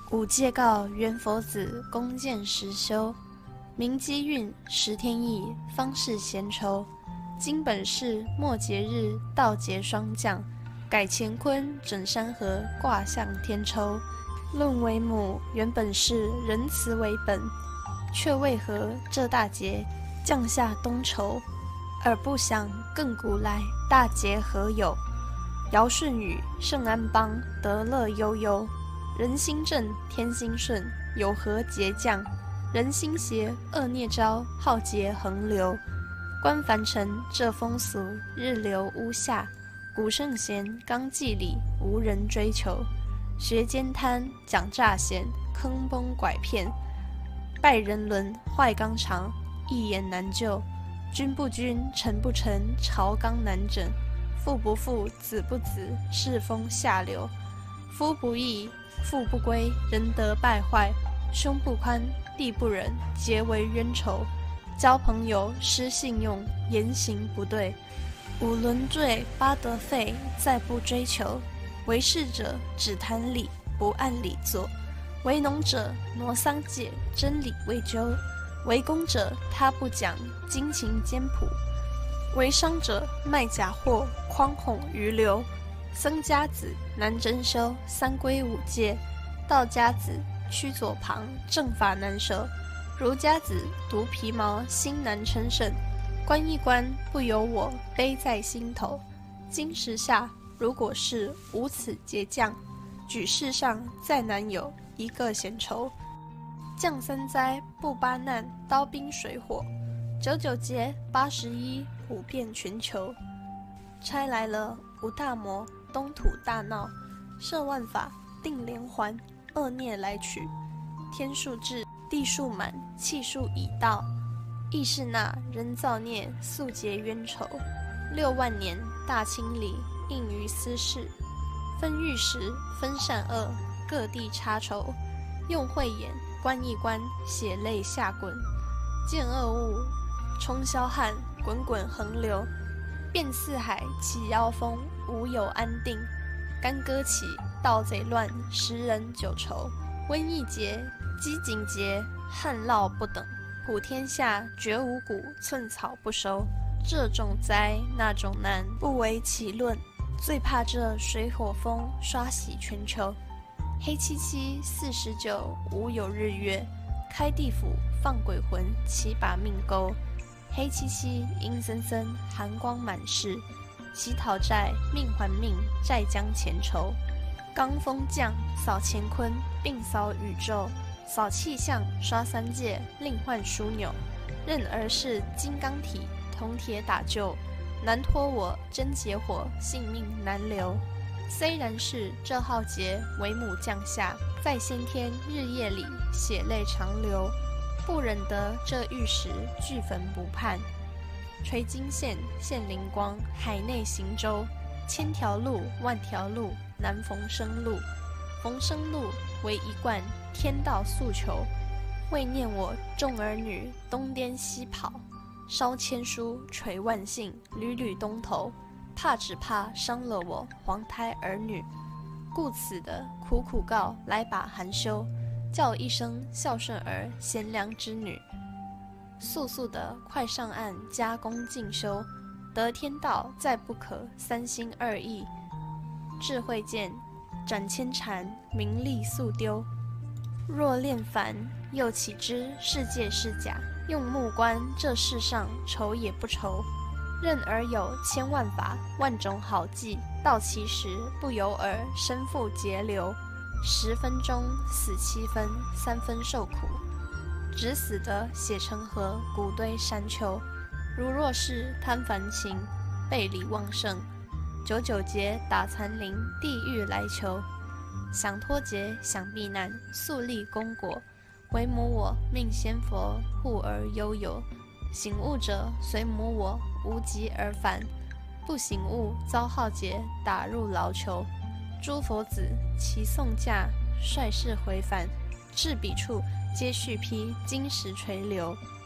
五戒告元佛子，弓箭实修。明机运，十天意，方是闲愁。今本是末节日，道节霜降。改乾坤，整山河，卦象天抽。论为母，原本是仁慈为本，却为何这大节降下冬愁？而不想亘古来，大节何有？尧舜禹，圣安邦，德乐悠悠。人心正，天心顺，有何节降？人心邪，恶孽招，浩劫横流。观凡尘，这风俗，日流屋下。古圣贤，纲纪里，无人追求。学奸贪，讲诈贤，坑蒙拐骗。败人伦，坏纲常，一言难就。君不君，臣不臣，朝纲难整。父不父，子不子，世风下流。夫不义，父不归，仁德败坏。兄不宽，弟不仁，结为冤仇。交朋友失信用，言行不对。五伦罪，八德废，再不追求。为士者只谈理，不按理做。为农者挪桑芥，真理未究。为公者他不讲，经情简朴。为商者卖假货，诓哄余流。僧家子难真修，三规五戒。道家子屈左旁，正法难守。儒家子独皮毛，心难称圣。观一观，不由我，悲在心头。今时下，如果是无此节降，举世上再难有一个闲愁。降三灾，不八难，刀兵水火。九九节，81，普遍全球。差来了无大魔，东土大闹。设万法，定连环，恶孽来取。天数至，地数满，气数已到。亦是那人造孽，速结冤仇。6万年大清理，应于私事。分玉石，分善恶，各地插仇。用慧眼观一观，血泪下滚。见恶物，冲霄汉，滚滚横流。遍四海起妖风，无有安定。干戈起，盗贼乱，食人九愁。瘟疫劫，饥馑劫，旱涝不等。普天下绝五谷，寸草不收。这种灾，那种难，不为其论。最怕这水火风，刷洗全球。黑漆漆49，无有日月。开地府，放鬼魂，七把命勾。黑漆漆，阴森森，寒光满室。乞讨债，命还命，债将钱筹。罡风降，扫乾坤，并扫宇宙。扫气象，刷三界，另换枢纽。任儿是金刚体，铜铁打救。难脱我真结火，性命难留。虽然是这浩劫，为母降下，在先天日夜里，血泪长流。不忍得这玉石，俱焚不盼。垂金线，现灵光，海内行舟。千条路，万条路，难逢生路。逢生路，为一贯，天道诉求。为念我众儿女，东颠西跑。烧千书，垂万姓，屡屡东头。只怕伤了我黄胎儿女。故此的苦苦告，来把寒休。叫一声孝顺儿，贤良之女。速速的快上岸，加功进修。得天道，再不可三心二意。智慧见，斩千禅，名利速丢。若恋凡，又岂知世界是假？用目观这世上，愁也不愁。任尔有千万法，万种好计，到其时，不由尔身负劫流。10分钟死7分，3分受苦。只死得血成河，骨堆山丘。如若是贪凡情，背理旺盛。99劫打残灵，地狱来求。想脱劫，想避难，速立功果。为母我命仙佛，护而悠游。醒悟者随母我，无疾而返。不醒悟，遭浩劫，打入牢囚。诸佛子齐送驾，率士回返。至彼处，皆续披金石垂流。